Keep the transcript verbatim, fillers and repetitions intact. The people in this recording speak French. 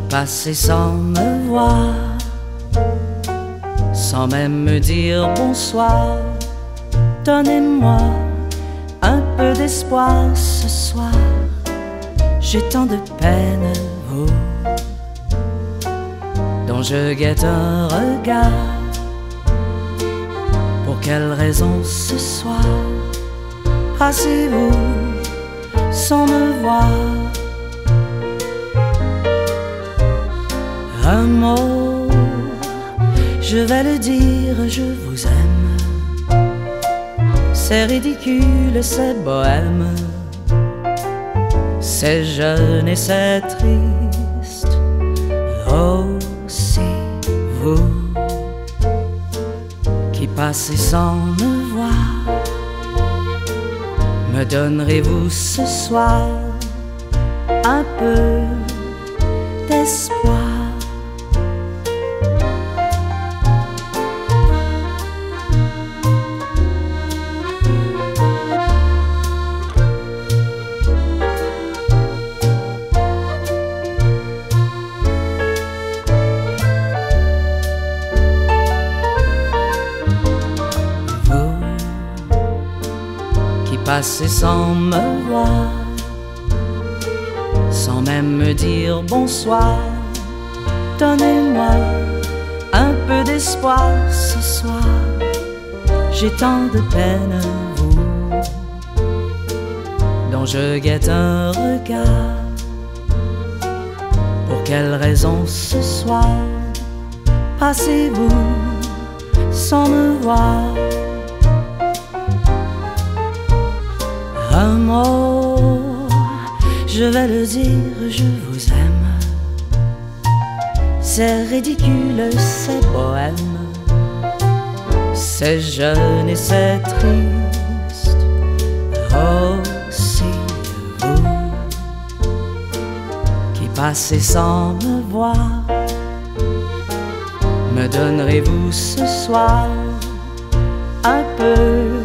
passez sans me voir, sans même me dire bonsoir. Donnez-moi un peu d'espoir ce soir, j'ai tant de peine, vous, dont je guette un regard. Pour quelle raison ce soir passez-vous sans me voir? Un mot, je vais le dire, je vous aime. C'est ridicule, c'est bohème, c'est jeune et c'est triste. Aussi vous qui passez sans me voir, me donnerez-vous ce soir un peu d'espoir? Passez sans me voir, sans même me dire bonsoir. Donnez-moi un peu d'espoir ce soir, j'ai tant de peine, vous, dont je guette un regard. Pour quelle raison ce soir passez-vous sans me voir? Un mot, je vais le dire, je vous aime. C'est ridicule, c'est bohème, c'est jeune et c'est triste. Aussi vous qui passez sans me voir, me donnerez-vous ce soir un peu